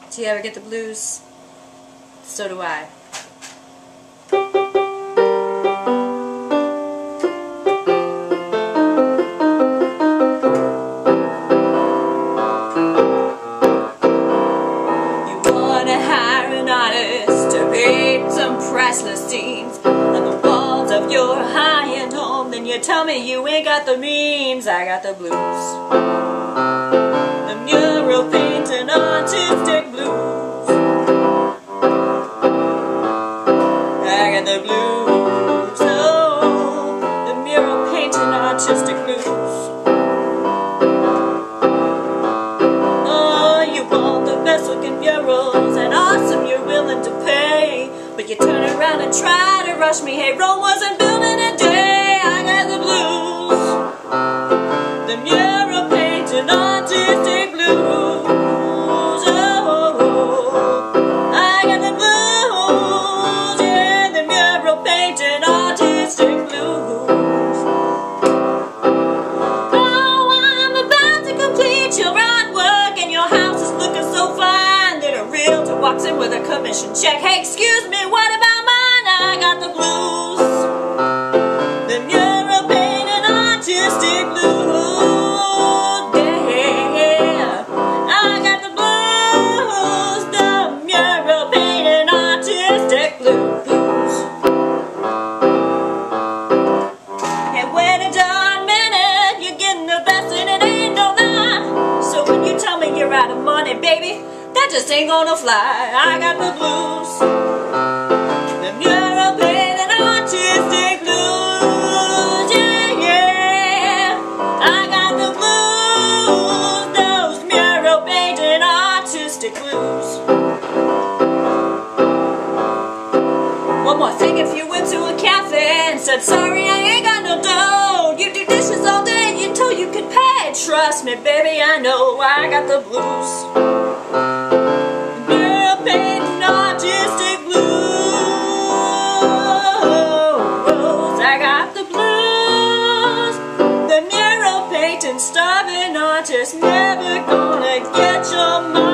Do you ever get the blues? So do I. You wanna hire an artist to paint some priceless scenes on the walls of your high-end home, then you tell me you ain't got the means. I got the blues. The mural painting artistic blues. I got the blues. Oh, the mural painting artistic blues. Oh, you want the best looking murals and awesome you're willing to pay, but you turn around and try to rush me. Hey, Rome wasn't built in a day. I got the blues. The mural painting artistic blues. Oh, I got the blues. Yeah, the mural painting artistic blues. Oh, I'm about to complete your artwork and your house is looking so fine that a realtor walks in with a commission check. Hey, excuse me, what about mine? I got the blues. The mural painting artistic blues. Yeah, I got the blues. The mural painting artistic blues. And wait a darn minute, you're getting the best and it ain't no lie. So when you tell me you're out of money, baby, that just ain't gonna fly. I got the blues. The mural painting artistic blues. Yeah, yeah, I got the blues. Those mural painting artistic blues. One more thing, if you went to a cafe and said, sorry, I ain't got no dough, you do dishes all day, you told you could pay. Trust me, baby, I know I got the blues. Mural painting artistic blues. I got the blues. The mural painting starving artist, never gonna get your money.